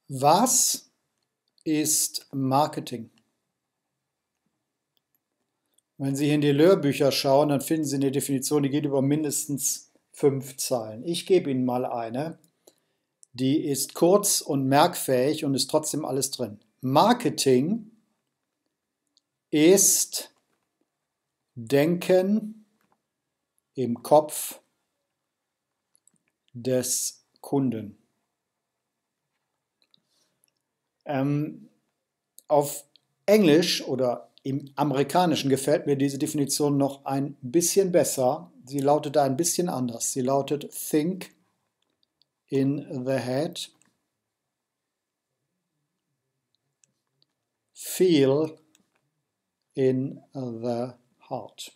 Was ist Marketing? Wenn Sie hier in die Lehrbücher schauen, dann finden Sie eine Definition, die geht über mindestens 5 Zeilen. Ich gebe Ihnen mal eine, die ist kurz und merkfähig und ist trotzdem alles drin. Marketing ist Denken im Kopf des Kunden. Auf Englisch oder im Amerikanischen gefällt mir diese Definition noch ein bisschen besser. Sie lautet ein bisschen anders. Sie lautet Think in the head, Feel in the heart.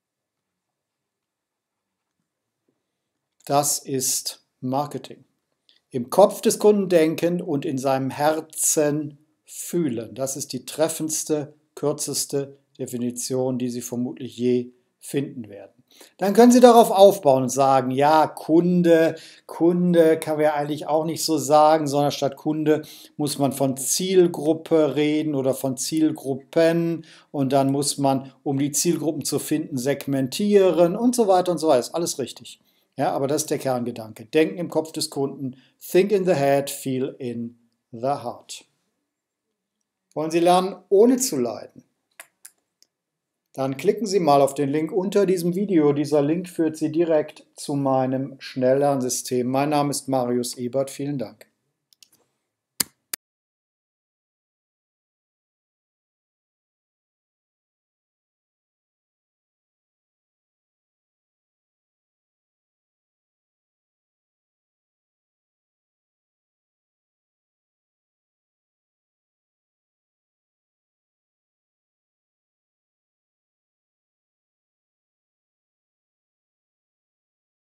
Das ist Marketing. Im Kopf des Kunden denken und in seinem Herzen fühlen. Das ist die treffendste, kürzeste Definition, die Sie vermutlich je finden werden. Dann können Sie darauf aufbauen und sagen, ja, Kunde kann man ja eigentlich auch nicht so sagen, sondern statt Kunde muss man von Zielgruppe reden oder von Zielgruppen und dann muss man, um die Zielgruppen zu finden, segmentieren und so weiter und so weiter. Ist alles richtig. Ja, aber das ist der Kerngedanke. Denken im Kopf des Kunden, think in the head, feel in the heart. Wollen Sie lernen, ohne zu leiden? Dann klicken Sie mal auf den Link unter diesem Video. Dieser Link führt Sie direkt zu meinem Schnelllernsystem. Mein Name ist Marius Ebert. Vielen Dank.